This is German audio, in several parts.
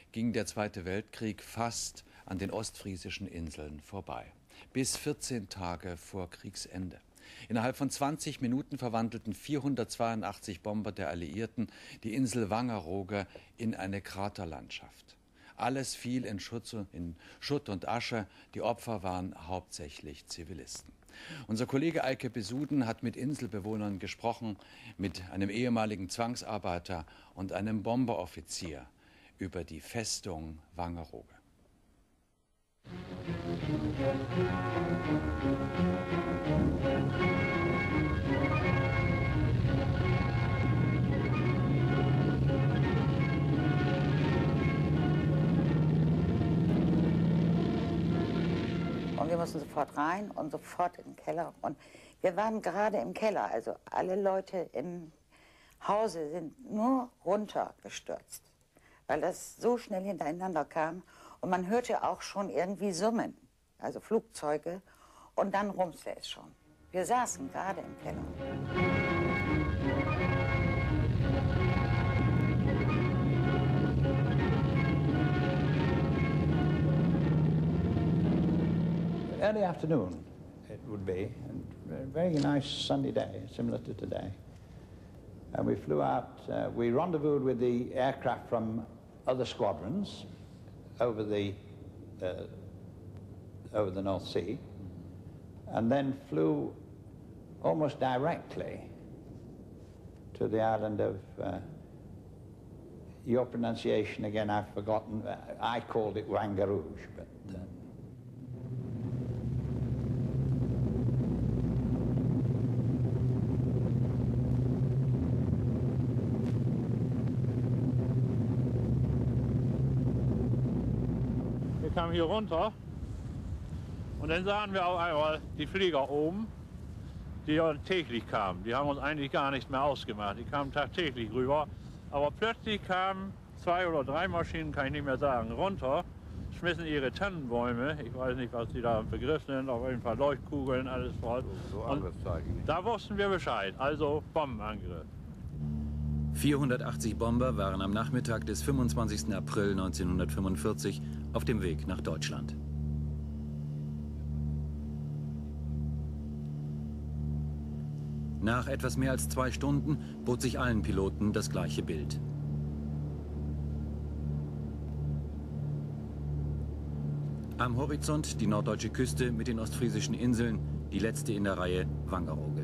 ging der Zweite Weltkrieg fast an den ostfriesischen Inseln vorbei. Bis 14 Tage vor Kriegsende. Innerhalb von 20 Minuten verwandelten 482 Bomber der Alliierten die Insel Wangerooge in eine Kraterlandschaft. Alles fiel in Schutt und Asche. Die Opfer waren hauptsächlich Zivilisten. Unser Kollege Eike Besuden hat mit Inselbewohnern gesprochen, mit einem ehemaligen Zwangsarbeiter und einem Bomberoffizier über die Festung Wangerooge. Und wir mussten sofort rein und sofort in den Keller. Und wir waren gerade im Keller, also alle Leute im Hause sind nur runtergestürzt, weil das so schnell hintereinander kam. Und man hörte auch schon irgendwie Summen, also Flugzeuge, und dann rumste es schon. Wir saßen gerade im Keller. Early afternoon it would be, and a very nice sunny day, similar to today. And we flew out, we rendezvoused with the aircraft from other squadrons over the North Sea, and then flew almost directly to the island of, your pronunciation again I've forgotten, I called it Wangerooge, but wir kamen hier runter und dann sahen wir auf einmal die Flieger oben, die ja täglich kamen. Die haben uns eigentlich gar nicht mehr ausgemacht. Die kamen tagtäglich rüber. Aber plötzlich kamen 2 oder 3 Maschinen, kann ich nicht mehr sagen, runter, schmissen ihre Tannenbäume. Ich weiß nicht, was die da im Begriff sind, auf jeden Fall Leuchtkugeln, alles voll. Und da wussten wir Bescheid, also Bombenangriff. 480 Bomber waren am Nachmittag des 25. April 1945 auf dem Weg nach Deutschland. Nach etwas mehr als 2 Stunden bot sich allen Piloten das gleiche Bild. Am Horizont die norddeutsche Küste mit den ostfriesischen Inseln, die letzte in der Reihe Wangerooge.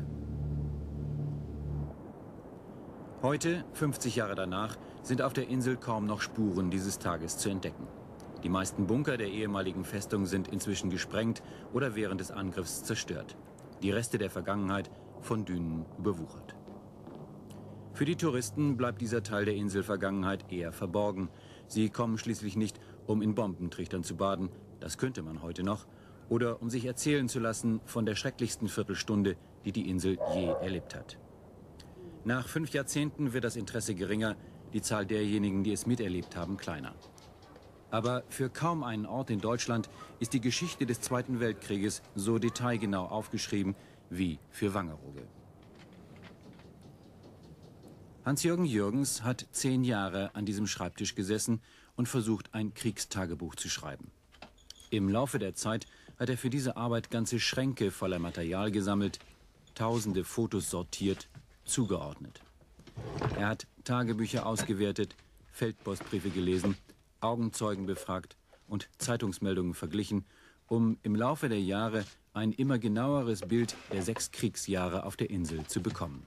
Heute, 50 Jahre danach, sind auf der Insel kaum noch Spuren dieses Tages zu entdecken. Die meisten Bunker der ehemaligen Festung sind inzwischen gesprengt oder während des Angriffs zerstört. Die Reste der Vergangenheit von Dünen überwuchert. Für die Touristen bleibt dieser Teil der Inselvergangenheit eher verborgen. Sie kommen schließlich nicht, um in Bombentrichtern zu baden, das könnte man heute noch, oder um sich erzählen zu lassen von der schrecklichsten Viertelstunde, die die Insel je erlebt hat. Nach 5 Jahrzehnten wird das Interesse geringer, die Zahl derjenigen, die es miterlebt haben, kleiner. Aber für kaum einen Ort in Deutschland ist die Geschichte des Zweiten Weltkrieges so detailgenau aufgeschrieben wie für Wangerooge. Hans-Jürgen Jürgens hat 10 Jahre an diesem Schreibtisch gesessen und versucht, ein Kriegstagebuch zu schreiben. Im Laufe der Zeit hat er für diese Arbeit ganze Schränke voller Material gesammelt, tausende Fotos sortiert, zugeordnet. Er hat Tagebücher ausgewertet, Feldpostbriefe gelesen, Augenzeugen befragt und Zeitungsmeldungen verglichen, um im Laufe der Jahre ein immer genaueres Bild der 6 Kriegsjahre auf der Insel zu bekommen.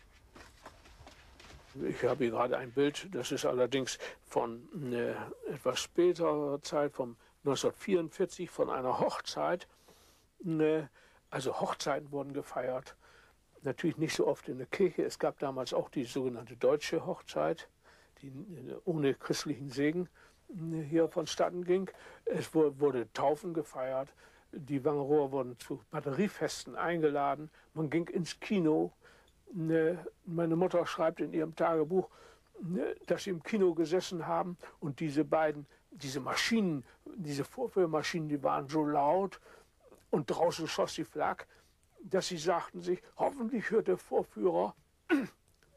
Ich habe hier gerade ein Bild, das ist allerdings von etwas späterer Zeit, von 1944, von einer Hochzeit. Also Hochzeiten wurden gefeiert, natürlich nicht so oft in der Kirche. Es gab damals auch die sogenannte deutsche Hochzeit, die ohne christlichen Segen hier vonstatten ging. Es wurde Taufen gefeiert, die Wangerooger wurden zu Batteriefesten eingeladen, man ging ins Kino. Meine Mutter schreibt in ihrem Tagebuch, dass sie im Kino gesessen haben und diese Maschinen, diese Vorführmaschinen, die waren so laut und draußen schoss die Flak, dass sie sagten sich, hoffentlich hört der Vorführer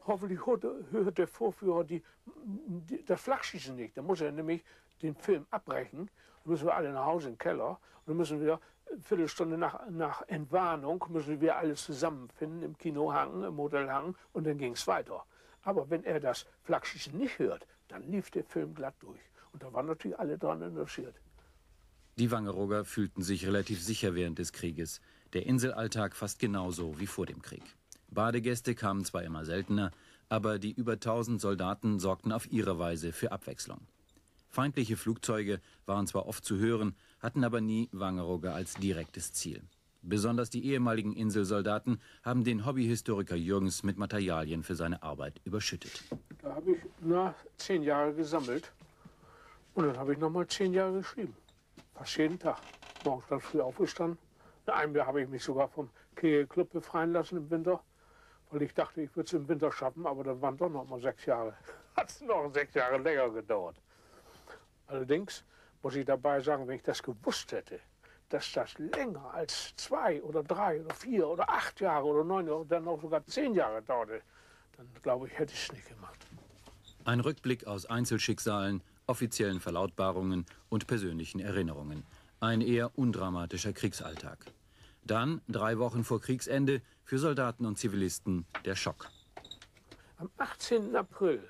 hoffentlich hört der Vorführer das Flachschießen nicht. Da muss er nämlich den Film abbrechen. Dann müssen wir alle nach Hause in den Keller. Und dann müssen wir eine Viertelstunde nach Entwarnung müssen wir alles zusammenfinden im Kinohang, im Hotelhang und dann ging es weiter. Aber wenn er das Flakschießen nicht hört, dann lief der Film glatt durch. Und da waren natürlich alle daran interessiert. Die Wangerooger fühlten sich relativ sicher während des Krieges. Der Inselalltag fast genauso wie vor dem Krieg. Badegäste kamen zwar immer seltener, aber die über 1000 Soldaten sorgten auf ihre Weise für Abwechslung. Feindliche Flugzeuge waren zwar oft zu hören, hatten aber nie Wangerooge als direktes Ziel. Besonders die ehemaligen Inselsoldaten haben den Hobbyhistoriker Jürgens mit Materialien für seine Arbeit überschüttet. Da habe ich 10 Jahre gesammelt und dann habe ich noch mal 10 Jahre geschrieben. Fast jeden Tag. Morgens ganz früh aufgestanden. In einem Jahr habe ich mich sogar vom Kegelclub befreien lassen im Winter, weil ich dachte, ich würde es im Winter schaffen, aber dann waren doch noch mal 6 Jahre. Hat es noch 6 Jahre länger gedauert. Allerdings muss ich dabei sagen, wenn ich das gewusst hätte, dass das länger als 2 oder 3 oder 4 oder 8 Jahre oder 9 oder dann auch sogar 10 Jahre dauerte, dann glaube ich, hätte ich es nicht gemacht. Ein Rückblick aus Einzelschicksalen, offiziellen Verlautbarungen und persönlichen Erinnerungen. Ein eher undramatischer Kriegsalltag. Dann, 3 Wochen vor Kriegsende, für Soldaten und Zivilisten der Schock. Am 18. April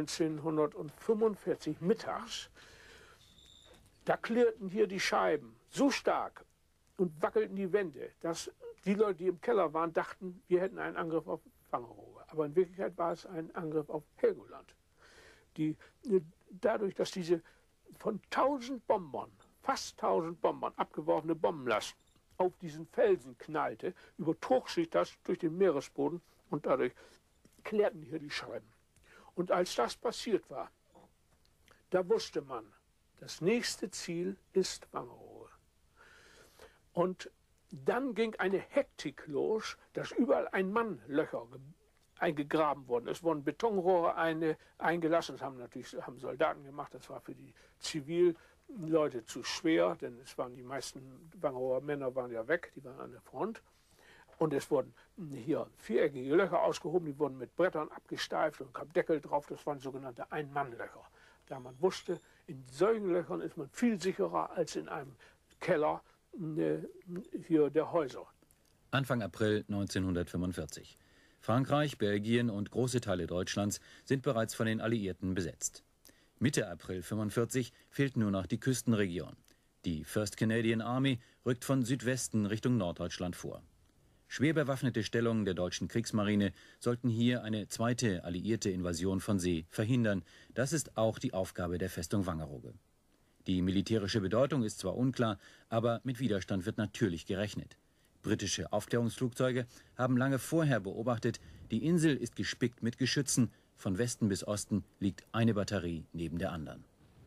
1945 mittags, da klirrten hier die Scheiben so stark und wackelten die Wände, dass die Leute, die im Keller waren, dachten, wir hätten einen Angriff auf Wangerooge. Aber in Wirklichkeit war es ein Angriff auf Helgoland. Dadurch, dass diese von 1000 Bombern, fast 1000 Bombern, abgeworfene Bombenlast auf diesen Felsen knallte, übertrug sich das durch den Meeresboden und dadurch klärten hier die Scheiben. Und als das passiert war, da wusste man, das nächste Ziel ist Wangerooge. Und dann ging eine Hektik los, dass überall Ein-Mann-Löcher eingegraben wurden. Es wurden Betonrohre eingelassen, das haben Soldaten gemacht, das war für die Zivilleute zu schwer, denn es waren die meisten Wangerooger Männer waren ja weg, die waren an der Front. Und es wurden hier viereckige Löcher ausgehoben, die wurden mit Brettern abgesteift und kam Deckel drauf, das waren sogenannte Ein-Mann-Löcher. Da man wusste, in solchen Löchern ist man viel sicherer als in einem Keller hier der Häuser. Anfang April 1945. Frankreich, Belgien und große Teile Deutschlands sind bereits von den Alliierten besetzt. Mitte April 1945 fehlt nur noch die Küstenregion. Die 1st Canadian Army rückt von Südwesten Richtung Norddeutschland vor. Schwer bewaffnete Stellungen der deutschen Kriegsmarine sollten hier eine zweite alliierte Invasion von See verhindern. Das ist auch die Aufgabe der Festung Wangerooge. Die militärische Bedeutung ist zwar unklar, aber mit Widerstand wird natürlich gerechnet. Britische Aufklärungsflugzeuge haben lange vorher beobachtet, die Insel ist gespickt mit Geschützen. Von Westen bis Osten liegt eine Batterie neben der anderen.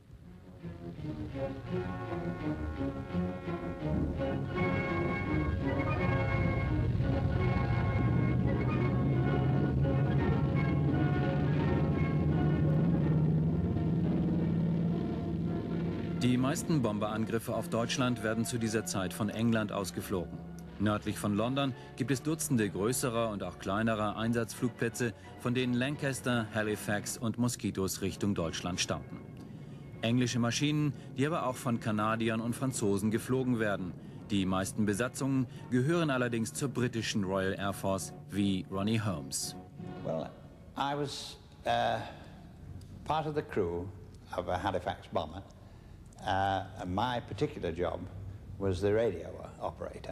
Die meisten Bomberangriffe auf Deutschland werden zu dieser Zeit von England ausgeflogen. Nördlich von London gibt es Dutzende größerer und auch kleinerer Einsatzflugplätze, von denen Lancaster, Halifax und Moskitos Richtung Deutschland starten. Englische Maschinen, die aber auch von Kanadiern und Franzosen geflogen werden. Die meisten Besatzungen gehören allerdings zur britischen Royal Air Force wie Ronnie Holmes. Well, I was part of the crew of a Halifax bomber. And my particular job was the radio operator.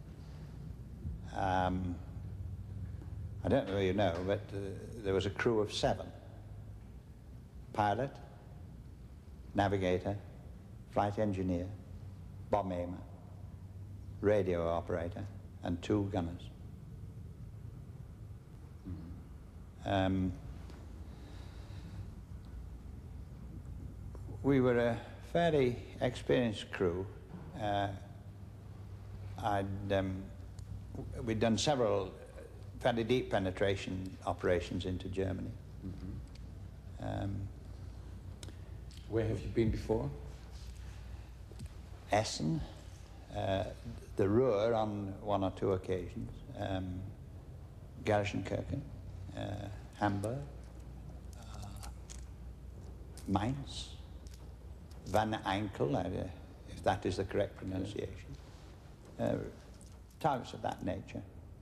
I don't know if you know, but there was a crew of 7. Pilot, navigator, flight engineer, bomb aimer, radio operator, and 2 gunners. We were a fairly experienced crew. We'd done several fairly deep penetration operations into Germany. Where have you been before? Essen, the Ruhr on 1 or 2 occasions, Gelsenkirchen, Hamburg, Mainz, Van Enkel, if that is the correct pronunciation, targets of that nature.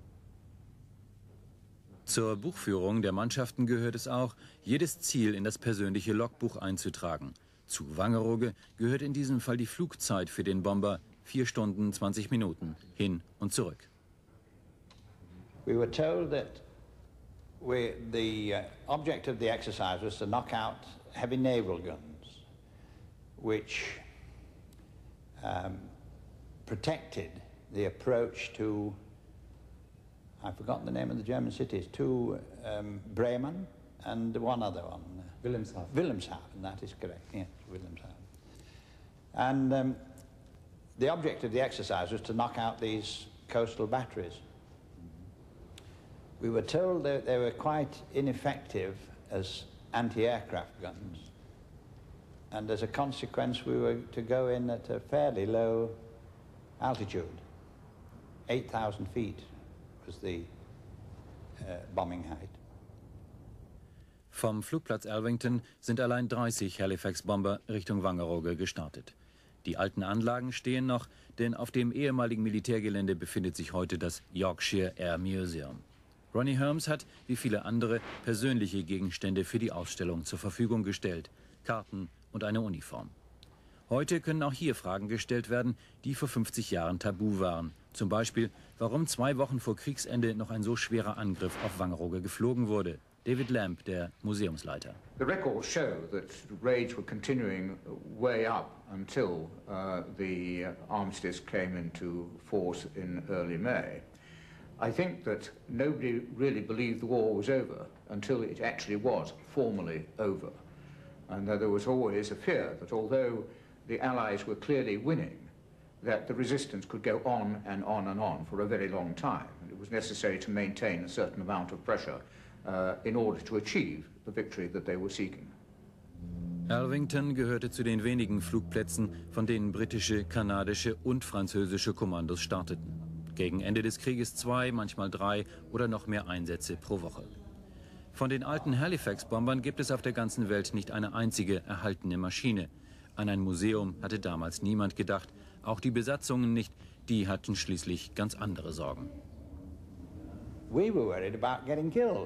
Zur Buchführung der Mannschaften gehört es auch, jedes Ziel in das persönliche Logbuch einzutragen. Zu Wangerooge gehört in diesem Fall die Flugzeit für den Bomber, 4 Stunden 20 Minuten, hin und zurück. We were told that the object of the exercise was to knock out heavy naval guns, which protected the approach to, I've forgotten the name of the German cities, to Bremen and one other one. Wilhelmshaven. Wilhelmshaven, that is correct, yes, Wilhelmshaven. And the object of the exercise was to knock out these coastal batteries. We were told that they were quite ineffective as anti-aircraft guns. And as a consequence, we were to go in at a fairly low altitude. 8,000 feet was the bombing height. Vom Flugplatz Alvington sind allein 30 Halifax-Bomber Richtung Wangerooge gestartet. Die alten Anlagen stehen noch, denn auf dem ehemaligen Militärgelände befindet sich heute das Yorkshire Air Museum. Ronnie Herms hat, wie viele andere, persönliche Gegenstände für die Ausstellung zur Verfügung gestellt. Karten und eine Uniform. Heute können auch hier Fragen gestellt werden, die vor 50 Jahren tabu waren. Zum Beispiel, warum 2 Wochen vor Kriegsende noch ein so schwerer Angriff auf Wangerooge geflogen wurde. David Lamb, der Museumsleiter. The records show that raids were continuing way up until the armistice came into force in early May. I think that nobody really believed the war was over until it actually was formally over. And there was always a fear that although the Allies were clearly winning, that the resistance could go on and on and on for a very long time. It was necessary to maintain a certain amount of pressure in order to achieve the victory that they were seeking. Alvington gehörte zu den wenigen Flugplätzen, von denen britische, kanadische und französische Kommandos starteten. Gegen Ende des Krieges 2, manchmal 3 oder noch mehr Einsätze pro Woche. Von den alten Halifax-Bombern gibt es auf der ganzen Welt nicht eine einzige erhaltene Maschine. An ein Museum hatte damals niemand gedacht, auch die Besatzungen nicht, die hatten schließlich ganz andere Sorgen. We were worried about getting killed.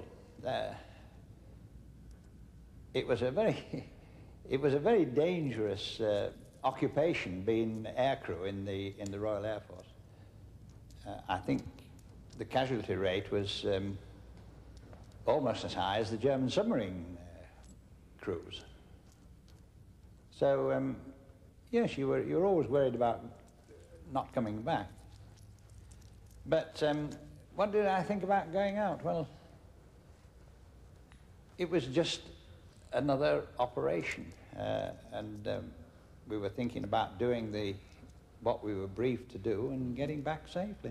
It was a very dangerous occupation being aircrew in the Royal Air Force. I think the casualty rate was almost as high as the German submarine crews. So yes, you're always worried about not coming back. But what did I think about going out? Well, it was just another operation, and we were thinking about doing what we were briefed to do and getting back safely.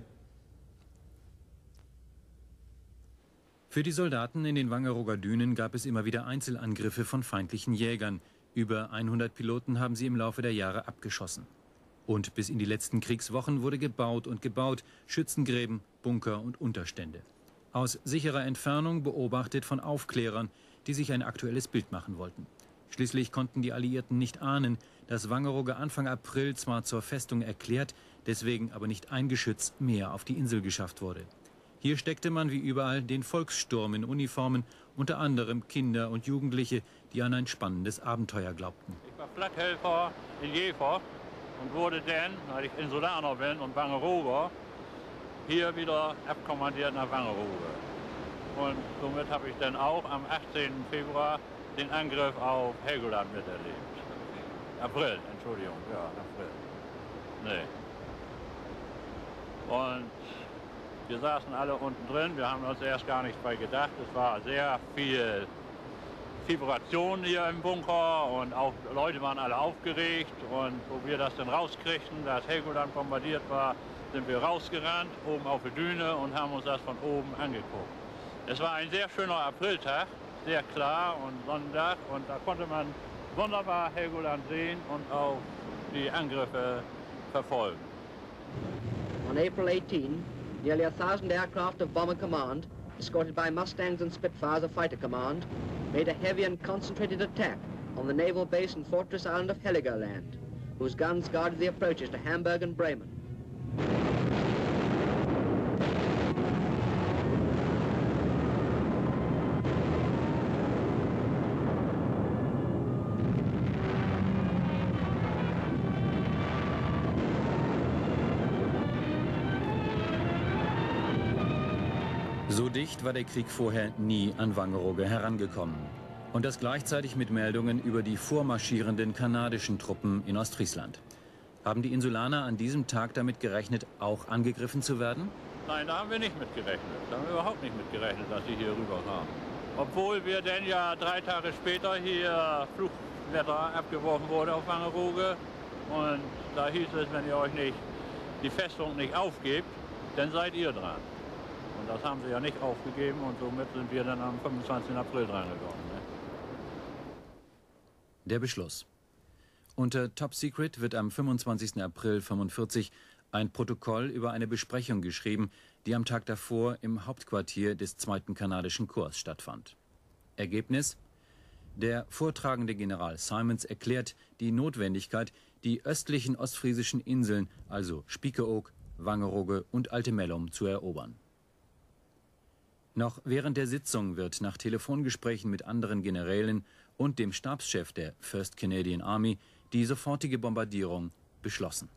Für die Soldaten in den Wangerooger Dünen gab es immer wieder Einzelangriffe von feindlichen Jägern. Über 100 Piloten haben sie im Laufe der Jahre abgeschossen. Und bis in die letzten Kriegswochen wurde gebaut und gebaut, Schützengräben, Bunker und Unterstände. Aus sicherer Entfernung beobachtet von Aufklärern, die sich ein aktuelles Bild machen wollten. Schließlich konnten die Alliierten nicht ahnen, dass Wangerooge Anfang April zwar zur Festung erklärt, deswegen aber nicht ein Geschütz mehr auf die Insel geschafft wurde. Hier steckte man wie überall den Volkssturm in Uniformen, unter anderem Kinder und Jugendliche, die an ein spannendes Abenteuer glaubten. Ich war Flakhelfer in Jever und wurde dann, weil ich Insulaner bin und Wangerooger, hier wieder abkommandiert nach Wangerooge. Und somit habe ich dann auch am 18. Februar den Angriff auf Helgoland miterlebt. April, Entschuldigung, ja, April. Nee. Und wir saßen alle unten drin, wir haben uns erst gar nicht bei gedacht. Es war sehr viel Vibration hier im Bunker und auch Leute waren alle aufgeregt. Und wo wir das dann rauskriegten, dass Helgoland bombardiert war, sind wir rausgerannt, oben auf die Düne und haben uns das von oben angeguckt. Es war ein sehr schöner Apriltag, sehr klar und Sonntag, und da konnte man wunderbar Helgoland sehen und auch die Angriffe verfolgen. On April 18, nearly 1,000 aircraft of Bomber Command escorted by Mustangs and Spitfires of Fighter Command, made a heavy and concentrated attack on the naval base and fortress island of Heligoland, whose guns guarded the approaches to Hamburg and Bremen. So dicht war der Krieg vorher nie an Wangerooge herangekommen. Und das gleichzeitig mit Meldungen über die vormarschierenden kanadischen Truppen in Ostfriesland. Haben die Insulaner an diesem Tag damit gerechnet, auch angegriffen zu werden? Nein, da haben wir nicht mit gerechnet. Da haben wir überhaupt nicht mit gerechnet, dass sie hier rüber kamen. Obwohl wir denn ja 3 Tage später hier Flugwetter abgeworfen wurde auf Wangerooge. Und da hieß es, wenn ihr euch nicht die Festung nicht aufgebt, dann seid ihr dran. Und das haben sie ja nicht aufgegeben und somit sind wir dann am 25. April drangekommen. Ne? Der Beschluss. Unter Top Secret wird am 25. April 1945 ein Protokoll über eine Besprechung geschrieben, die am Tag davor im Hauptquartier des 2. Kanadischen Korps stattfand. Ergebnis? Der vortragende General Simons erklärt die Notwendigkeit, die östlichen ostfriesischen Inseln, also Spiekeroog, Wangerooge und Alte Mellum, zu erobern. Noch während der Sitzung wird nach Telefongesprächen mit anderen Generälen und dem Stabschef der 1st Canadian Army die sofortige Bombardierung beschlossen.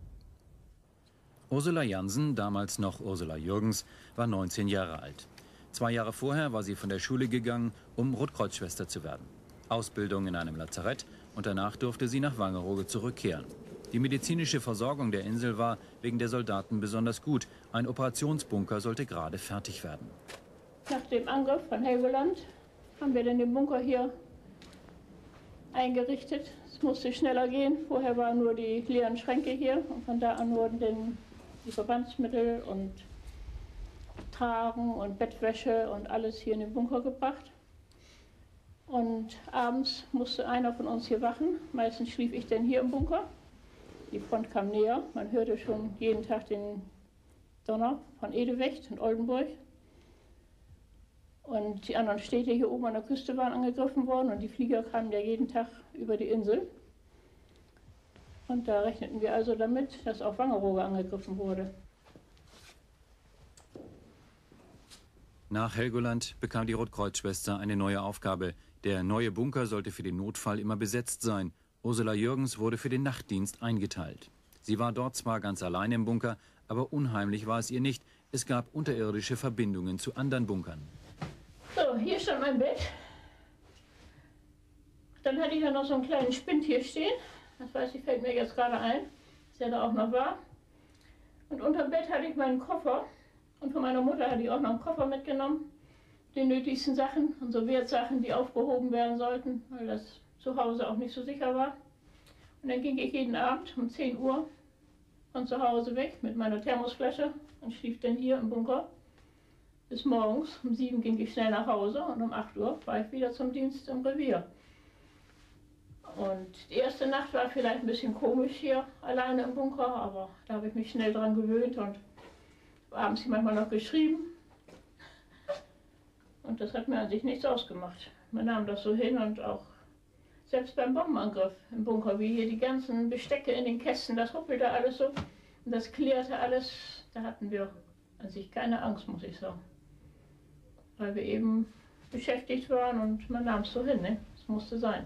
Ursula Jansen, damals noch Ursula Jürgens, war 19 Jahre alt. 2 Jahre vorher war sie von der Schule gegangen, um Rotkreuzschwester zu werden. Ausbildung in einem Lazarett und danach durfte sie nach Wangerooge zurückkehren. Die medizinische Versorgung der Insel war wegen der Soldaten besonders gut. Ein Operationsbunker sollte gerade fertig werden. Nach dem Angriff von Helgoland haben wir dann den Bunker hier eingerichtet. Es musste schneller gehen. Vorher waren nur die leeren Schränke hier und von da an wurden dann die Verbandsmittel und Tragen und Bettwäsche und alles hier in den Bunker gebracht. Und abends musste einer von uns hier wachen. Meistens schlief ich dann hier im Bunker. Die Front kam näher. Man hörte schon jeden Tag den Donner von Edewecht und Oldenburg. Und die anderen Städte hier oben an der Küste waren angegriffen worden und die Flieger kamen ja jeden Tag über die Insel. Und da rechneten wir also damit, dass auch Wangerooge angegriffen wurde. Nach Helgoland bekam die Rotkreuzschwester eine neue Aufgabe. Der neue Bunker sollte für den Notfall immer besetzt sein. Ursula Jürgens wurde für den Nachtdienst eingeteilt. Sie war dort zwar ganz allein im Bunker, aber unheimlich war es ihr nicht. Es gab unterirdische Verbindungen zu anderen Bunkern. So, hier stand mein Bett. Dann hatte ich ja noch so einen kleinen Spind hier stehen. Das weiß ich, fällt mir jetzt gerade ein, dass der da auch noch war. Und unterm Bett hatte ich meinen Koffer. Und von meiner Mutter hatte ich auch noch einen Koffer mitgenommen. Die nötigsten Sachen und so Wertsachen, die aufgehoben werden sollten, weil das zu Hause auch nicht so sicher war. Und dann ging ich jeden Abend um 10 Uhr von zu Hause weg mit meiner Thermosflasche und schlief dann hier im Bunker. Bis morgens um 7 ging ich schnell nach Hause und um 8 Uhr war ich wieder zum Dienst im Revier. Und die erste Nacht war vielleicht ein bisschen komisch hier alleine im Bunker, aber da habe ich mich schnell dran gewöhnt und abends manchmal noch geschrieben. Und das hat mir an sich nichts ausgemacht. Man nahm das so hin und auch selbst beim Bombenangriff im Bunker, wie hier die ganzen Bestecke in den Kästen, das ruppelte alles so und das klärte alles. Da hatten wir an sich keine Angst, muss ich sagen. Weil wir eben beschäftigt waren und man nahm es so hin, ne? Es musste sein.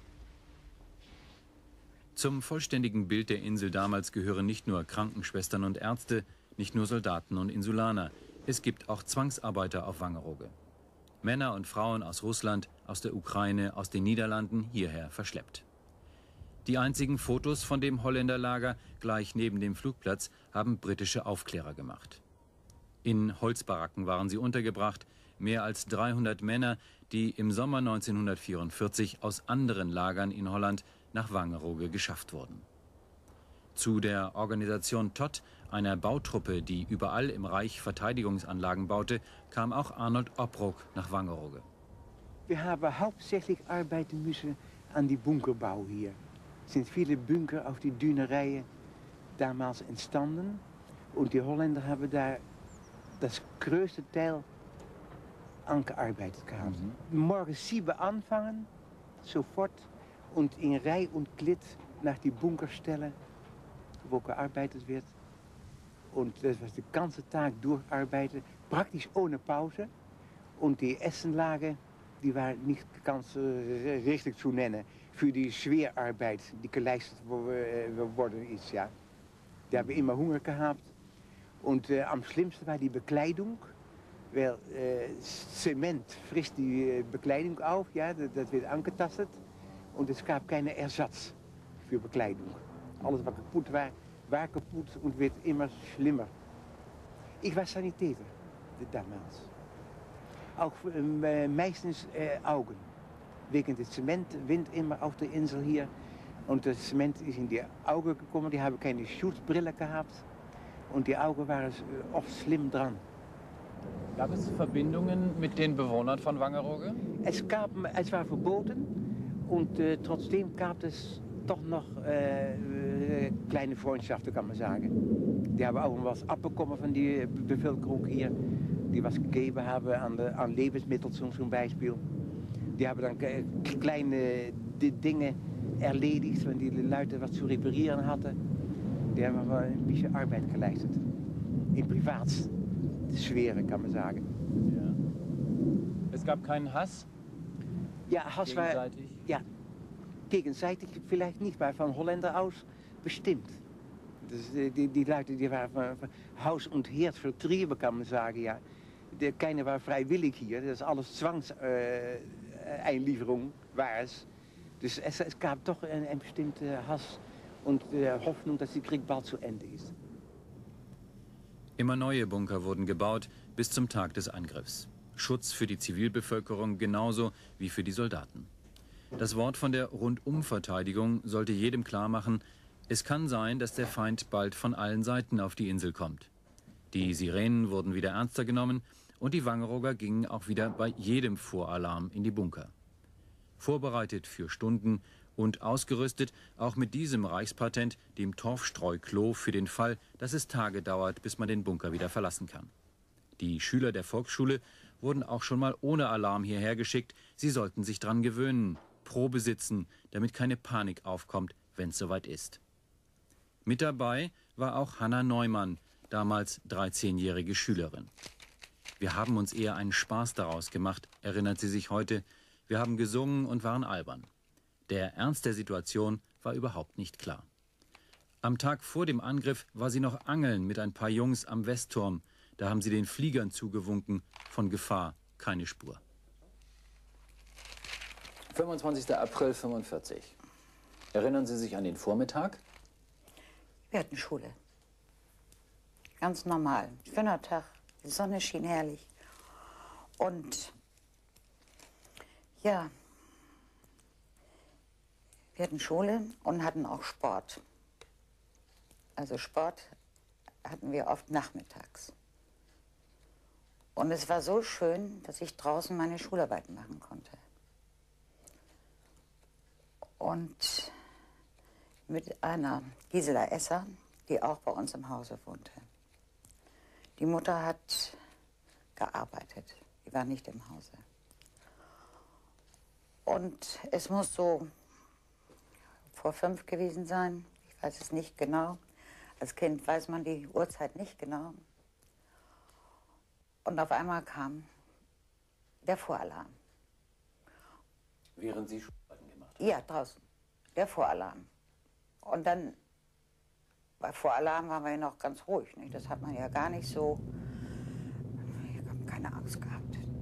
Zum vollständigen Bild der Insel damals gehören nicht nur Krankenschwestern und Ärzte, nicht nur Soldaten und Insulaner. Es gibt auch Zwangsarbeiter auf Wangerooge. Männer und Frauen aus Russland, aus der Ukraine, aus den Niederlanden hierher verschleppt. Die einzigen Fotos von dem Holländerlager gleich neben dem Flugplatz haben britische Aufklärer gemacht. In Holzbaracken waren sie untergebracht, mehr als 300 Männer, die im Sommer 1944 aus anderen Lagern in Holland nach Wangerooge geschafft wurden. Zu der Organisation Todt, einer Bautruppe, die überall im Reich Verteidigungsanlagen baute, kam auch Arnold Oprok nach Wangerooge. Wir haben hauptsächlich arbeiten müssen an die Bunkerbau hier. Es sind viele Bunker auf die Dünereien damals entstanden und die Holländer haben da das größte Teil angearbeitet gehabt. Morgens 7 anfangen, sofort, und in Rei und Glied nach die Bunker stellen, wo gearbeitet wird. Und das was de ganze Tag durcharbeiten, praktisch ohne Pause. Und die Essenlagen, die waren nicht ganz richtig zu nennen für die Schwerarbeit, die geleistet worden ist. Ja. Die haben immer Hunger gehabt. Und am schlimmsten war die Bekleidung. Weil Zement frisst die Bekleidung auf, ja, das wird angetastet. Und es gab keine Ersatz für Bekleidung. Alles was kaputt war kaputt und wird immer schlimmer. Ich war Sanitäter damals. Auch meistens Augen. Wegen des Zement, Wind immer auf der Insel hier. Und das Zement ist in die Augen gekommen, die haben keine Schutzbrille gehabt. Und die Augen waren oft schlimm dran. Gab es Verbindungen mit den Bewohnern von Wangerooge? Es war verboten und trotzdem gab es doch noch kleine Freundschaften, kann man sagen. Die haben auch was abbekommen von die Bevölkerung hier, die was gegeben haben aan Lebensmittel zum Beispiel. Die haben dann kleine Dinge erledigt, wenn die Leute was zu reparieren hatten. Die haben wel een beetje Arbeit geleistet. In Privatsphäre, kann man sagen. Ja. Es gab keinen Hass? Ja, Hass war... Ja, gegenseitig vielleicht nicht, maar van Holländer aus bestimmt. Dus die Leute, die waren van Haus und Herd vertrieben, kann man sagen, ja. Keiner war vrijwillig hier, das ist alles Zwangseinlieferung war es. Dus es gab doch een bestimmte Hass und Hoffnung, dass die Krieg bald zu Ende ist. Immer neue Bunker wurden gebaut bis zum Tag des Angriffs. Schutz für die Zivilbevölkerung genauso wie für die Soldaten. Das Wort von der Rundumverteidigung sollte jedem klar machen, es kann sein, dass der Feind bald von allen Seiten auf die Insel kommt. Die Sirenen wurden wieder ernster genommen und die Wangerooger gingen auch wieder bei jedem Voralarm in die Bunker. Vorbereitet für Stunden und ausgerüstet auch mit diesem Reichspatent, dem Torfstreuklo, für den Fall, dass es Tage dauert, bis man den Bunker wieder verlassen kann. Die Schüler der Volksschule wurden auch schon mal ohne Alarm hierher geschickt. Sie sollten sich dran gewöhnen, Probe sitzen, damit keine Panik aufkommt, wenn es soweit ist. Mit dabei war auch Hanna Neumann, damals 13-jährige Schülerin. Wir haben uns eher einen Spaß daraus gemacht, erinnert sie sich heute. Wir haben gesungen und waren albern. Der Ernst der Situation war überhaupt nicht klar. Am Tag vor dem Angriff war sie noch angeln mit ein paar Jungs am Westturm. Da haben sie den Fliegern zugewunken. Von Gefahr keine Spur. 25. April 45. Erinnern Sie sich an den Vormittag? Wir hatten Schule. Ganz normal. Schöner Tag. Die Sonne schien herrlich. Und ja, wir hatten Schule und hatten auch Sport. Also Sport hatten wir oft nachmittags. Und es war so schön, dass ich draußen meine Schularbeit machen konnte. Und mit einer Gisela Esser, die auch bei uns im Hause wohnte. Die Mutter hat gearbeitet, die war nicht im Hause. Und es muss so vor 5 gewesen sein, ich weiß es nicht genau. Als Kind weiß man die Uhrzeit nicht genau. Und auf einmal kam der Voralarm. Während Sie Schularbeiten gemacht haben? Ja, draußen. Der Voralarm. Und dann, bei Voralarm waren wir ja noch ganz ruhig. Nicht? Das hat man ja gar nicht so. Ich habe keine Angst gehabt.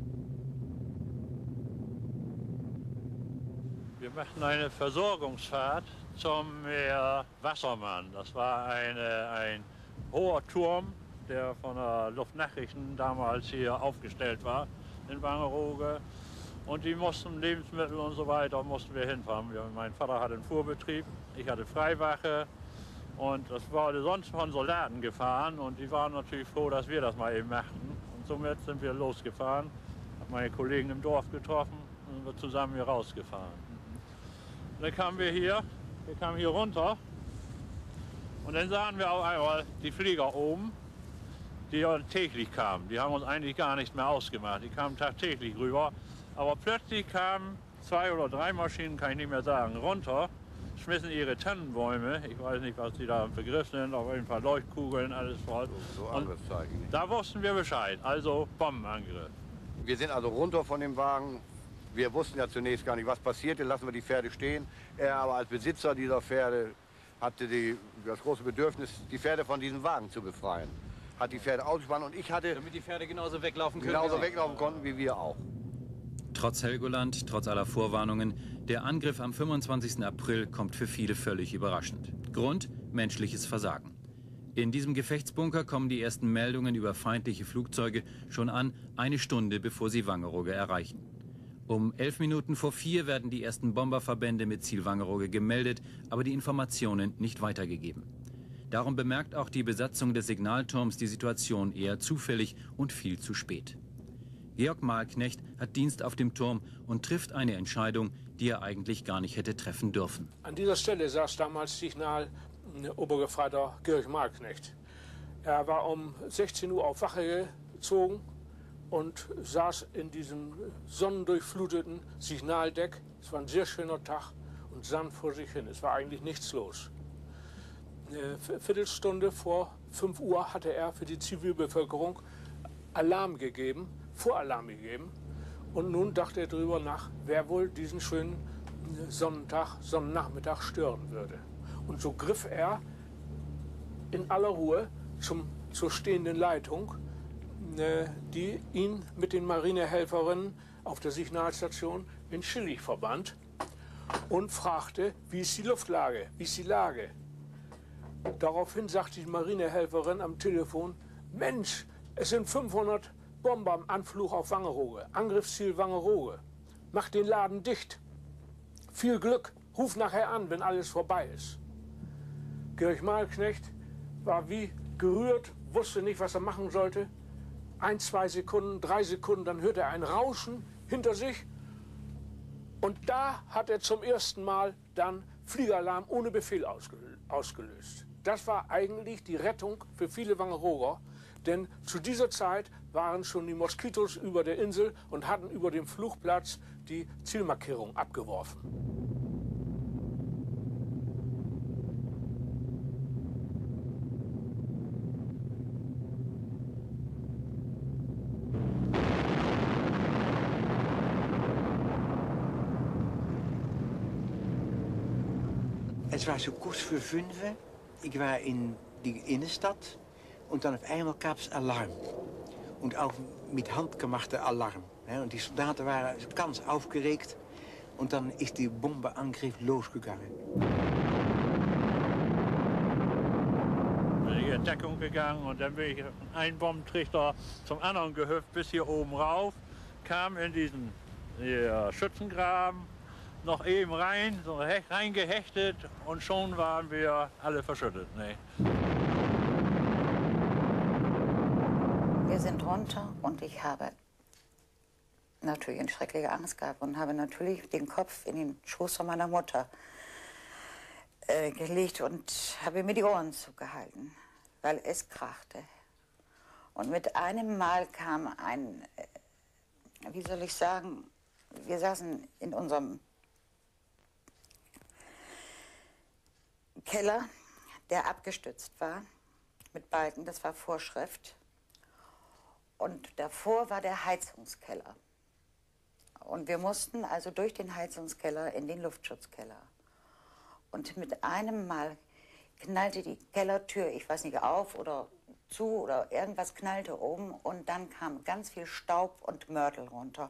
Wir machten eine Versorgungsfahrt zum Meer Wassermann. Das war ein hoher Turm, der von der Luftnachrichten damals hier aufgestellt war in Wangerooge. Und die mussten Lebensmittel und so weiter, mussten wir hinfahren. Mein Vater hatte einen Fuhrbetrieb, ich hatte Freiwache und das wurde sonst von Soldaten gefahren und die waren natürlich froh, dass wir das mal eben machten. Und somit sind wir losgefahren, habe meine Kollegen im Dorf getroffen und sind wir zusammen hier rausgefahren. Und dann kamen wir kamen hier runter und dann sahen wir auf einmal die Flieger oben. die ja täglich kamen. Die haben uns eigentlich gar nicht mehr ausgemacht. Die kamen tagtäglich rüber. Aber plötzlich kamen 2 oder 3 Maschinen, kann ich nicht mehr sagen, runter, schmissen ihre Tannenbäume. Ich weiß nicht, was die da im Begriff sind, auf jeden Fall Leuchtkugeln, alles voll. So Angriffszeichen. Da wussten wir Bescheid, also Bombenangriff. Wir sind also runter von dem Wagen. Wir wussten ja zunächst gar nicht, was passierte. Lassen wir die Pferde stehen. Er aber als Besitzer dieser Pferde hatte das große Bedürfnis, die Pferde von diesem Wagen zu befreien. Hat die Pferde ausgespannt und ich hatte... Damit die Pferde genauso weglaufen können. Genauso weglaufen konnten wie wir auch. Trotz Helgoland, trotz aller Vorwarnungen, der Angriff am 25. April kommt für viele völlig überraschend. Grund: menschliches Versagen. In diesem Gefechtsbunker kommen die ersten Meldungen über feindliche Flugzeuge schon an, 1 Stunde bevor sie Wangerooge erreichen. Um 11 Minuten vor 4 werden die ersten Bomberverbände mit Ziel Wangerooge gemeldet, aber die Informationen nicht weitergegeben. Darum bemerkt auch die Besatzung des Signalturms die Situation eher zufällig und viel zu spät. Georg Malknecht hat Dienst auf dem Turm und trifft eine Entscheidung, die er eigentlich gar nicht hätte treffen dürfen. An dieser Stelle saß damals Signal Obergefreiter Georg Malknecht. Er war um 16 Uhr auf Wache gezogen und saß in diesem sonnendurchfluteten Signaldeck. Es war ein sehr schöner Tag und sann vor sich hin. Es war eigentlich nichts los. Eine Viertelstunde vor 5 Uhr hatte er für die Zivilbevölkerung Alarm gegeben, Voralarm gegeben. Und nun dachte er darüber nach, wer wohl diesen schönen Sonnennachmittag stören würde. Und so griff er in aller Ruhe zur stehenden Leitung, die ihn mit den Marinehelferinnen auf der Signalstation in Schillig verband und fragte, wie ist die Luftlage, wie ist die Lage. Daraufhin sagte die Marinehelferin am Telefon, Mensch, es sind 500 Bomber am Anflug auf Wangerooge, Angriffsziel Wangerooge. Mach den Laden dicht. Viel Glück, ruf nachher an, wenn alles vorbei ist. Georg Malknecht war wie gerührt, wusste nicht, was er machen sollte. 1, 2 Sekunden, 3 Sekunden, dann hörte er ein Rauschen hinter sich. Und da hat er zum ersten Mal dann Fliegeralarm ohne Befehl ausgelöst. Das war eigentlich die Rettung für viele Wangerooger, denn zu dieser Zeit waren schon die Moskitos über der Insel und hatten über dem Flugplatz die Zielmarkierung abgeworfen. Es war so kurz vor 5. Ich war in die Innenstadt und dann auf einmal gab es Alarm. Und auch mit handgemachte Alarm. Und die Soldaten waren ganz aufgeregt. Und dann ist die Bombenangriff losgegangen. Bin ich in Deckung gegangen und dann bin ich von einem Bombentrichter zum anderen gehüpft bis hier oben rauf, kam in diesen Schützengraben noch eben rein, so reingehechtet und schon waren wir alle verschüttet. Nee. Wir sind runter und ich habe natürlich eine schreckliche Angst gehabt und habe natürlich den Kopf in den Schoß von meiner Mutter gelegt und habe mir die Ohren zugehalten, weil es krachte. Und mit einem Mal kam ein, wie soll ich sagen, wir saßen in unserem Keller, der abgestützt war mit Balken, das war Vorschrift. Und davor war der Heizungskeller. Und wir mussten also durch den Heizungskeller in den Luftschutzkeller. Und mit einem Mal knallte die Kellertür, ich weiß nicht, auf oder zu oder irgendwas knallte oben. Und dann kam ganz viel Staub und Mörtel runter.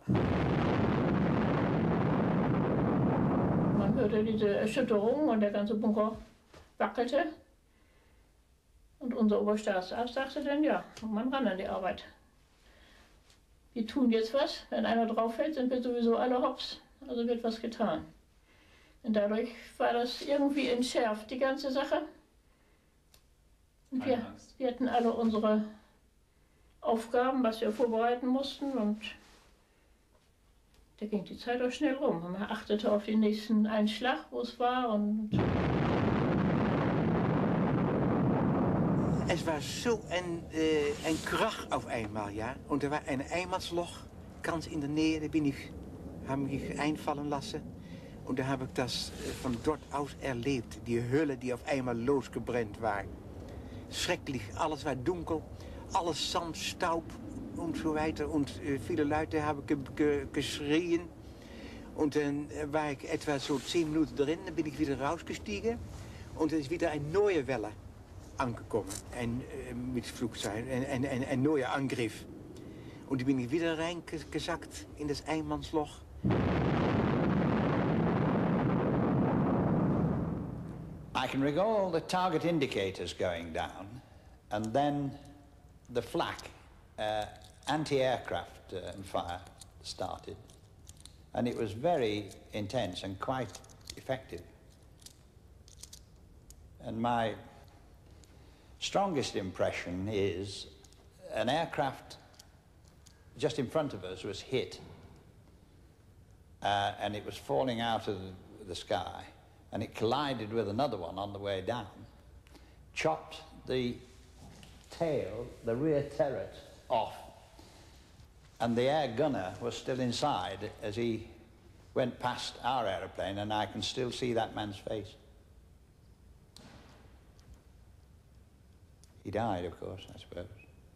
Man hörte diese Erschütterung und der ganze Bunker wackelte. Und unser Oberstabsarzt sagte dann, ja, man ran an die Arbeit. Wir tun jetzt was. Wenn einer drauf fällt, sind wir sowieso alle hops. Also wird was getan. Und dadurch war das irgendwie entschärft, die ganze Sache. Und wir hatten alle unsere Aufgaben, was wir vorbereiten mussten. Und da ging die Zeit auch schnell rum. Man achtete auf den nächsten Einschlag, wo es war. Und Es war so ein Krach auf einmal, ja. Und er war ein Einmannsloch ganz in der Nähe. Da haben mich einfallen lassen. Und da habe ich das von dort aus erlebt. Die Hölle, die auf einmal losgebrannt war. Schrecklich, alles war dunkel. Alles Sand, Staub und so weiter. Und viele Leute haben geschrien. Und dann war ich etwa so 10 Minuten drin. Dann bin ich wieder rausgestiegen. Und er ist wieder eine neue Welle angekommen. Mit Flugzeug, ein neuer Angriff. Und dann bin ich wieder reingesackt in das Einmannsloch. I can recall the target indicators going down, and then the flak, anti-aircraft fire started. And it was very intense and quite effective. And my strongest impression is an aircraft just in front of us was hit, and it was falling out of the sky, and it collided with another one on the way down, chopped the tail, the rear turret, off, and the air gunner was still inside as he went past our aeroplane, and I can still see that man's face. He died, of course, I suppose.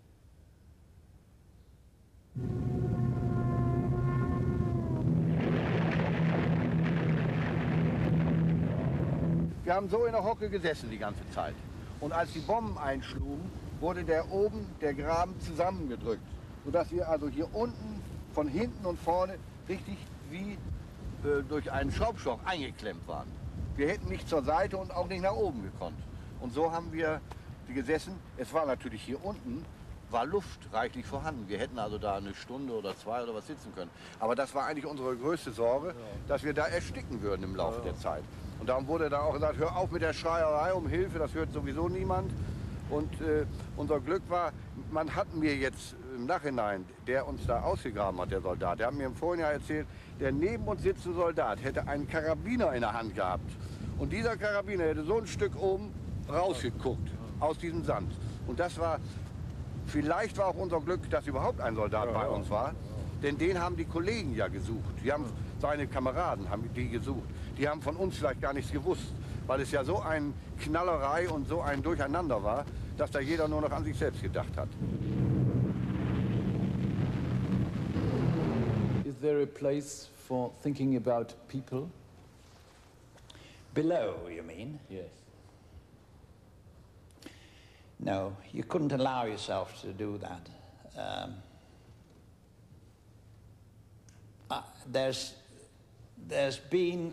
Wir haben so in der Hocke gesessen die ganze Zeit. Und als die Bomben einschlugen, wurde der Graben zusammengedrückt. Sodass wir also hier unten, von hinten und vorne, richtig wie durch einen Schraubstock eingeklemmt waren. Wir hätten nicht zur Seite und auch nicht nach oben gekonnt. Und so haben wir gesessen. Es war natürlich hier unten, war Luft reichlich vorhanden. Wir hätten also da eine Stunde oder 2 oder was sitzen können. Aber das war eigentlich unsere größte Sorge, dass wir da ersticken würden im Laufe der Zeit. Und darum wurde dann auch gesagt, hör auf mit der Schreierei um Hilfe, das hört sowieso niemand. Und unser Glück war, man hat mir jetzt im Nachhinein, der uns da ausgegraben hat, der Soldat, der hat mir im Vorjahr erzählt, der neben uns sitzende Soldat hätte einen Karabiner in der Hand gehabt. Und dieser Karabiner hätte so ein Stück oben rausgeguckt aus diesem Sand. Und das war, vielleicht war auch unser Glück, dass überhaupt ein Soldat bei uns war. Denn den haben die Kollegen ja gesucht. Die haben seine Kameraden haben die gesucht. Die haben von uns vielleicht gar nichts gewusst, weil es ja so eine Knallerei und so ein Durcheinander war, dass da jeder nur noch an sich selbst gedacht hat. Is there a place for thinking about people? Below, you mean? Yes. No, you couldn't allow yourself to do that. There's been,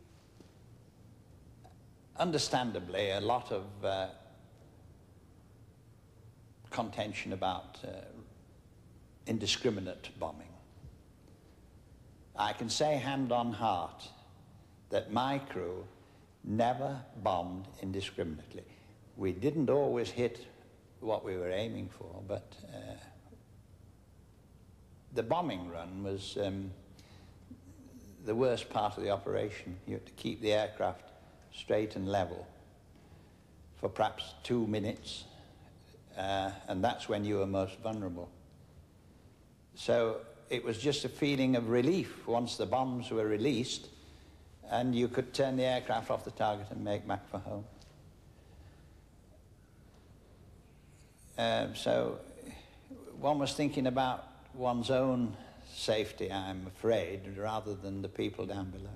understandably, a lot of contention about indiscriminate bombing. I can say hand on heart that my crew never bombed indiscriminately. We didn't always hit what we were aiming for, but the bombing run was the worst part of the operation. You had to keep the aircraft straight and level for perhaps 2 minutes, and that's when you were most vulnerable. So it was just a feeling of relief once the bombs were released, and you could turn the aircraft off the target and make back for home. So one was thinking about one's own safety, I'm afraid, rather than the people down below.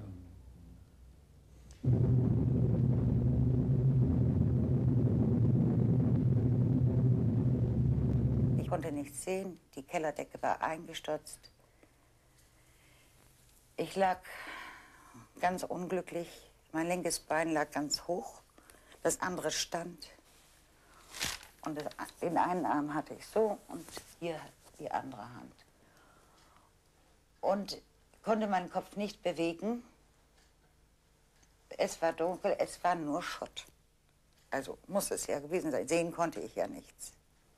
Ich konnte nichts sehen, die Kellerdecke war eingestürzt. Ich lag ganz unglücklich, mein linkes Bein lag ganz hoch, das andere stand. Und den einen Arm hatte ich so und hier die andere Hand. Und konnte meinen Kopf nicht bewegen. Es war dunkel, es war nur Schutt. Also muss es ja gewesen sein. Sehen konnte ich ja nichts.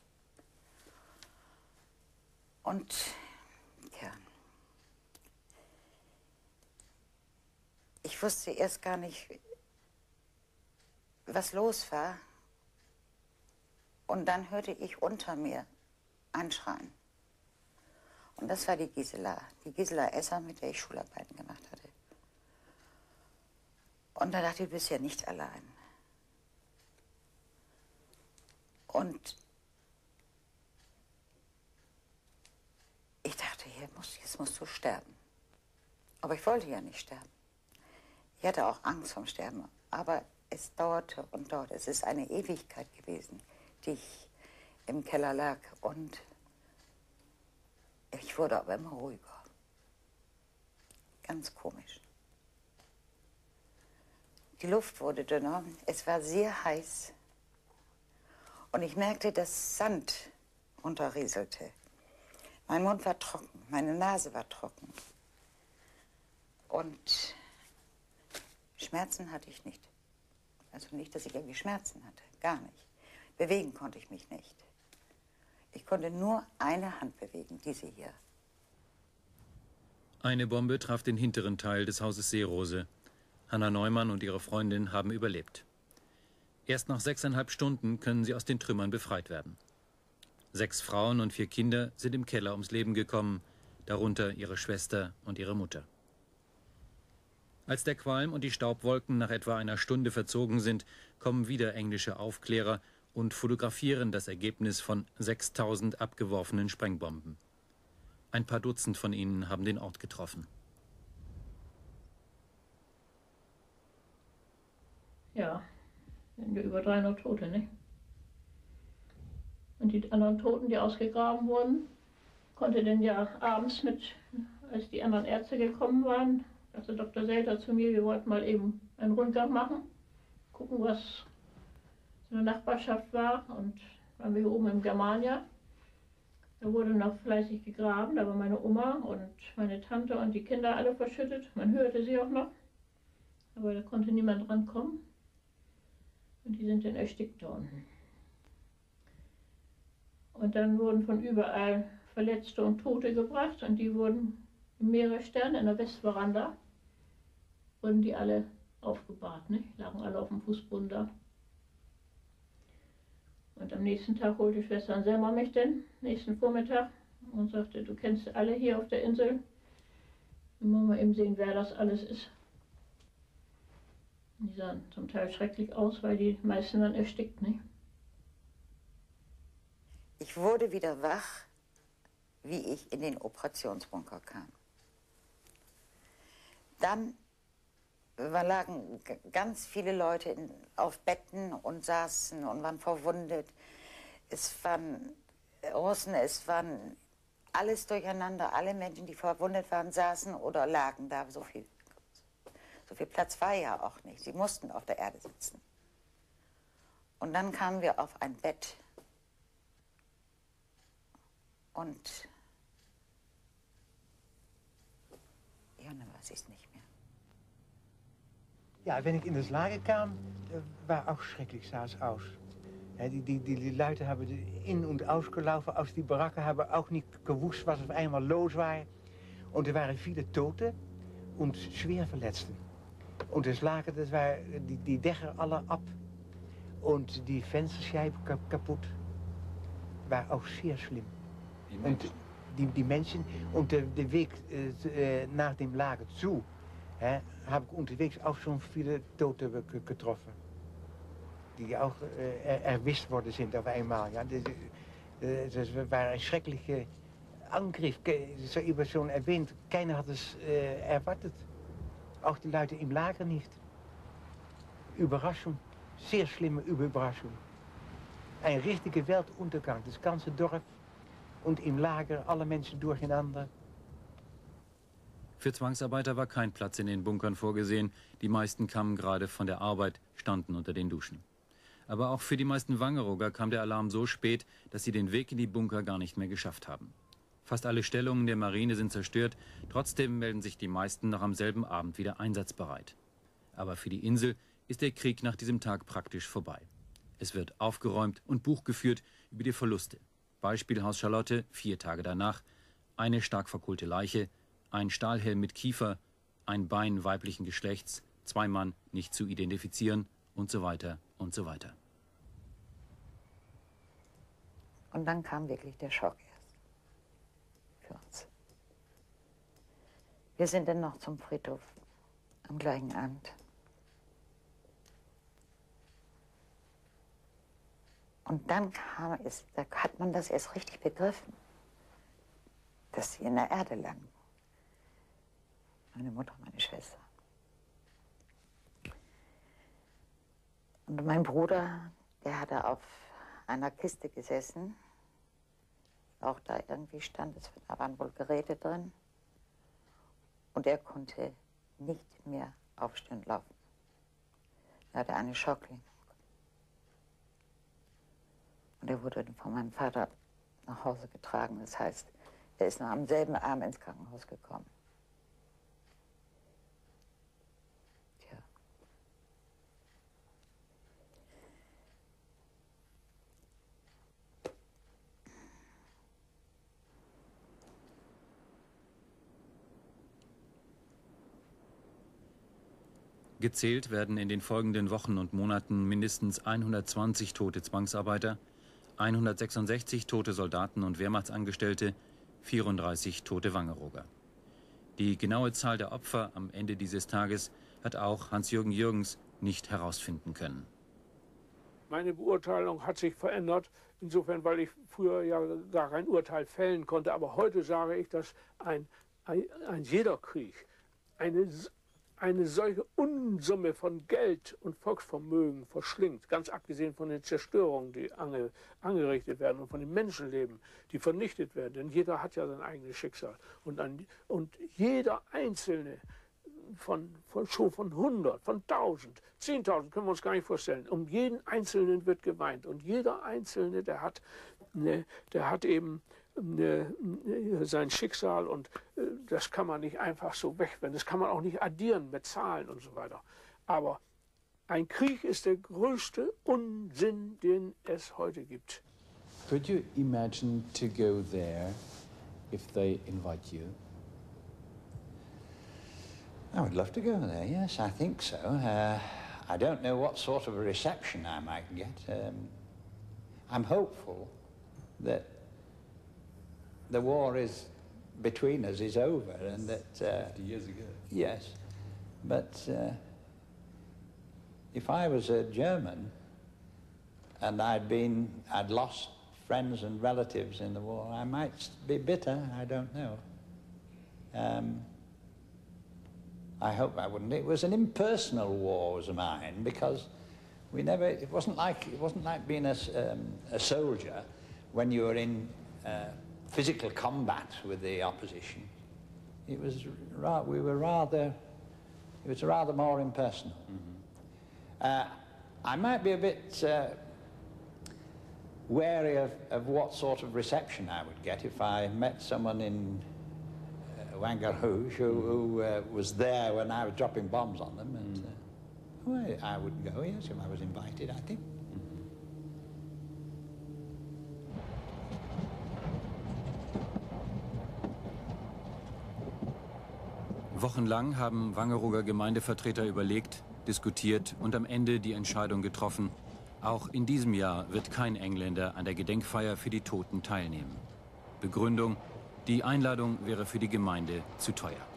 Und ja, ich wusste erst gar nicht, was los war. Und dann hörte ich unter mir ein Schreien. Und das war die Gisela Esser, mit der ich Schularbeiten gemacht hatte. Und da dachte ich, du bist ja nicht allein. Und ich dachte, jetzt musst du sterben. Aber ich wollte ja nicht sterben. Ich hatte auch Angst vom Sterben. Aber es dauerte und dauerte. Es ist eine Ewigkeit gewesen, die ich im Keller lag. Und ich wurde aber immer ruhiger. Ganz komisch. Die Luft wurde dünner. Es war sehr heiß. Und ich merkte, dass Sand runterrieselte. Mein Mund war trocken, meine Nase war trocken. Und Schmerzen hatte ich nicht. Also nicht, dass ich irgendwie Schmerzen hatte, gar nicht. Bewegen konnte ich mich nicht. Ich konnte nur eine Hand bewegen, diese hier. Eine Bombe traf den hinteren Teil des Hauses Seerose. Hanna Neumann und ihre Freundin haben überlebt. Erst nach 6,5 Stunden können sie aus den Trümmern befreit werden. 6 Frauen und 4 Kinder sind im Keller ums Leben gekommen, darunter ihre Schwester und ihre Mutter. Als der Qualm und die Staubwolken nach etwa einer Stunde verzogen sind, kommen wieder englische Aufklärer und fotografieren das Ergebnis von 6.000 abgeworfenen Sprengbomben. Ein paar Dutzend von ihnen haben den Ort getroffen. Ja, sind ja über 300 Tote, nicht? Und die anderen Toten, die ausgegraben wurden, konnte denn ja abends als die anderen Ärzte gekommen waren, sagte Dr. Selter zu mir, wir wollten mal eben einen Rundgang machen, gucken, was in der Nachbarschaft war. Und waren wir hier oben im Germania. Da wurde noch fleißig gegraben, da war meine Oma und meine Tante und die Kinder alle verschüttet. Man hörte sie auch noch, aber da konnte niemand rankommen. Und die sind dann erstickt da unten. Und dann wurden von überall Verletzte und Tote gebracht und die wurden im Meeresstern in der Westveranda, wurden die alle aufgebahrt, ne? Lagen alle auf dem Fußboden da. Und am nächsten Tag holte Schwester Anselma mich dann, nächsten Vormittag, und sagte, du kennst alle hier auf der Insel. Wir wollen mal eben sehen, wer das alles ist. Die sahen zum Teil schrecklich aus, weil die meisten dann erstickt, nicht? Ich wurde wieder wach, wie ich in den Operationsbunker kam. Dann lagen ganz viele Leute auf Betten und saßen und waren verwundet. Es waren Russen, es waren alles durcheinander. Alle Menschen, die verwundet waren, saßen oder lagen da. So viel Platz war ja auch nicht. Sie mussten auf der Erde sitzen. Und dann kamen wir auf ein Bett. Und ja, dann weiß ich es nicht mehr. Ja, wenn ich in das Lager kam, war auch schrecklich, sah es aus. Ja, die Leute haben in- und ausgelaufen aus die Barakken, haben auch nicht gewusst, was auf einmal los war. Und er waren viele Tote und schwer Verletzten. Und das Lager, das war die Dächer alle ab. Und die Fensterscheiben kaputt. War auch sehr schlimm. Und die Menschen und der Weg nach dem Lager zu, habe ich unterwegs auch schon viele Tote getroffen. Die auch erwischt worden sind auf einmal. Ja. Das war ein schrecklicher Angriff, so über schon erwähnt. Keiner hat es erwartet. Auch die Leute im Lager nicht. Überraschung, sehr schlimme Überraschung. Ein richtiger Weltuntergang, das ganze Dorf. Und im Lager alle Menschen durcheinander. Für Zwangsarbeiter war kein Platz in den Bunkern vorgesehen. Die meisten kamen gerade von der Arbeit, standen unter den Duschen. Aber auch für die meisten Wangerooger kam der Alarm so spät, dass sie den Weg in die Bunker gar nicht mehr geschafft haben. Fast alle Stellungen der Marine sind zerstört. Trotzdem melden sich die meisten noch am selben Abend wieder einsatzbereit. Aber für die Insel ist der Krieg nach diesem Tag praktisch vorbei. Es wird aufgeräumt und Buch geführt über die Verluste. Beispiel Haus Charlotte, 4 Tage danach, eine stark verkohlte Leiche, ein Stahlhelm mit Kiefer, ein Bein weiblichen Geschlechts, 2 Mann nicht zu identifizieren und so weiter und so weiter. Und dann kam wirklich der Schock erst für uns. Wir sind dann noch zum Friedhof am gleichen Abend. Und dann kam es, da hat man das erst richtig begriffen, dass sie in der Erde lagen. Meine Mutter, meine Schwester. Und mein Bruder, der hatte auf einer Kiste gesessen, auch da irgendwie stand, da waren wohl Geräte drin. Und er konnte nicht mehr aufstehen und laufen. Er hatte eine Schocklähmung. Und er wurde von meinem Vater nach Hause getragen. Das heißt, er ist noch am selben Abend ins Krankenhaus gekommen. Tja. Gezählt werden in den folgenden Wochen und Monaten mindestens 120 tote Zwangsarbeiter, 166 tote Soldaten und Wehrmachtsangestellte, 34 tote Wangerooger. Die genaue Zahl der Opfer am Ende dieses Tages hat auch Hans-Jürgen Jürgens nicht herausfinden können. Meine Beurteilung hat sich verändert, insofern, weil ich früher ja gar kein Urteil fällen konnte. Aber heute sage ich, dass ein jeder Krieg eine solche Unsumme von Geld und Volksvermögen verschlingt, ganz abgesehen von den Zerstörungen, die angerichtet werden und von den Menschenleben, die vernichtet werden. Denn jeder hat ja sein eigenes Schicksal. Und jeder Einzelne, schon von 100, von 1000, 10.000 können wir uns gar nicht vorstellen. Um jeden Einzelnen wird geweint. Und jeder Einzelne, der hat eben sein Schicksal, und das kann man nicht einfach so wegwenden. Das kann man auch nicht addieren mit Zahlen und so weiter. Aber ein Krieg ist der größte Unsinn, den es heute gibt. Could you imagine to go there if they invite you? I would love to go there, yes, I think so. I don't know what sort of a reception I might get. I'm hopeful that the war between us is over, and that 50 years ago. Yes, but if I was a German and I'd lost friends and relatives in the war, I might be bitter. I don't know. I hope I wouldn't. It was an impersonal war, was mine, because it wasn't like being a soldier when you were in physical combat with the opposition. It was rather more impersonal. Mm-hmm. I might be a bit wary of what sort of reception I would get if I met someone in Wangerooge who was there when I was dropping bombs on them, and well, I would go, yes, if I was invited, I think. Wochenlang haben Wangerooger Gemeindevertreter überlegt, diskutiert und am Ende die Entscheidung getroffen: Auch in diesem Jahr wird kein Engländer an der Gedenkfeier für die Toten teilnehmen. Begründung: Die Einladung wäre für die Gemeinde zu teuer.